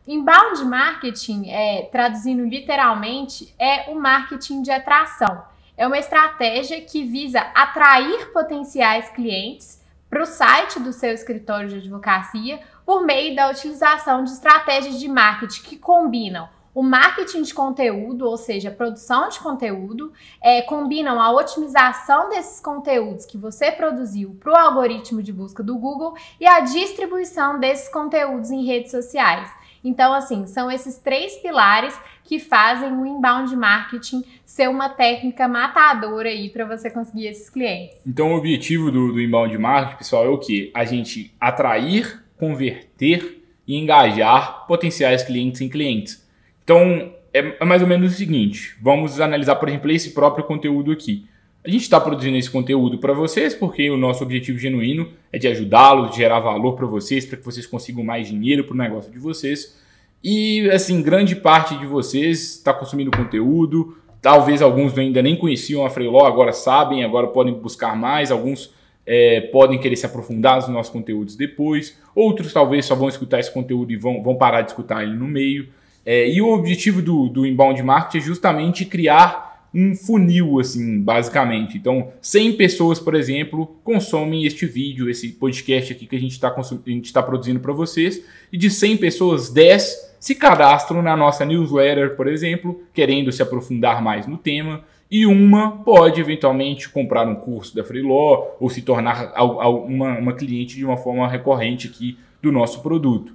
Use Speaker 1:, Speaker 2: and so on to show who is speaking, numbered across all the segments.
Speaker 1: Inbound marketing, traduzindo literalmente, é o marketing de atração. É uma estratégia que visa atrair potenciais clientes para o site do seu escritório de advocacia por meio da utilização de estratégias de marketing que combinam o marketing de conteúdo, ou seja, a produção de conteúdo, combinam a otimização desses conteúdos que você produziu para o algoritmo de busca do Google e a distribuição desses conteúdos em redes sociais. Então, assim, são esses 3 pilares que fazem o inbound marketing ser uma técnica matadora aí para você conseguir esses clientes.
Speaker 2: Então, o objetivo do inbound marketing, pessoal, é o quê? A gente atrair, converter e engajar potenciais clientes em clientes. Então, é mais ou menos o seguinte, vamos analisar, por exemplo, esse próprio conteúdo aqui. A gente está produzindo esse conteúdo para vocês porque o nosso objetivo genuíno é de ajudá-los, de gerar valor para vocês, para que vocês consigam mais dinheiro para o negócio de vocês. E, assim, grande parte de vocês está consumindo conteúdo, talvez alguns ainda nem conheciam a Freeló, agora sabem, agora podem buscar mais, alguns podem querer se aprofundar nos nossos conteúdos depois, outros talvez só vão escutar esse conteúdo e vão parar de escutar ele no meio. E o objetivo do inbound marketing é justamente criar um funil, assim, basicamente. Então, 100 pessoas, por exemplo, consomem este vídeo, esse podcast aqui que a gente está produzindo para vocês, e de 100 pessoas, 10 se cadastram na nossa newsletter, por exemplo, querendo se aprofundar mais no tema, e uma pode eventualmente comprar um curso da Freeló ou se tornar uma cliente de uma forma recorrente aqui do nosso produto.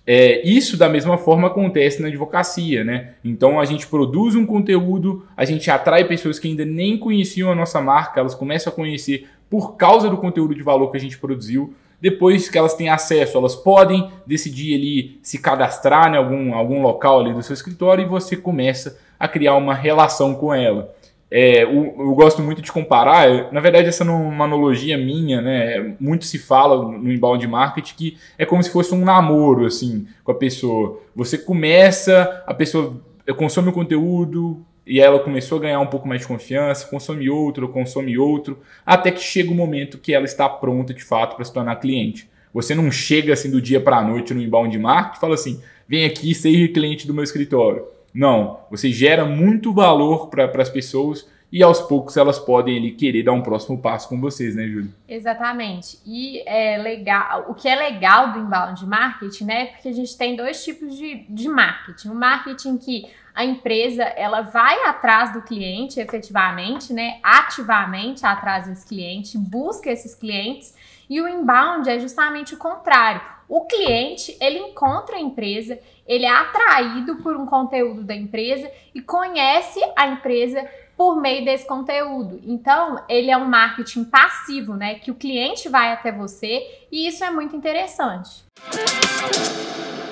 Speaker 2: Isso da mesma forma acontece na advocacia, né? Então a gente produz um conteúdo, a gente atrai pessoas que ainda nem conheciam a nossa marca, elas começam a conhecer por causa do conteúdo de valor que a gente produziu. Depois que elas têm acesso, elas podem decidir ali se cadastrar em algum local ali do seu escritório e você começa a criar uma relação com ela. Eu gosto muito de comparar, na verdade essa é uma analogia minha, né? Muito se fala no inbound marketing que é como se fosse um namoro assim, com a pessoa. Você começa, a pessoa consome o conteúdo e ela começou a ganhar um pouco mais de confiança, consome outro, até que chega o momento que ela está pronta de fato para se tornar cliente. Você não chega assim do dia para a noite no inbound marketing e fala assim, vem aqui, seja cliente do meu escritório. Não, você gera muito valor para as pessoas e aos poucos elas podem ali querer dar um próximo passo com vocês, né, Júlia?
Speaker 1: Exatamente. E legal, o que é legal do inbound marketing, né, porque a gente tem 2 tipos de marketing. O marketing que a empresa ela vai atrás do cliente efetivamente, né, ativamente atrás desse cliente, busca esses clientes, e o inbound é justamente o contrário. O cliente, ele encontra a empresa, ele é atraído por um conteúdo da empresa e conhece a empresa por meio desse conteúdo. Então, ele é um marketing passivo, né? Que o cliente vai até você e isso é muito interessante.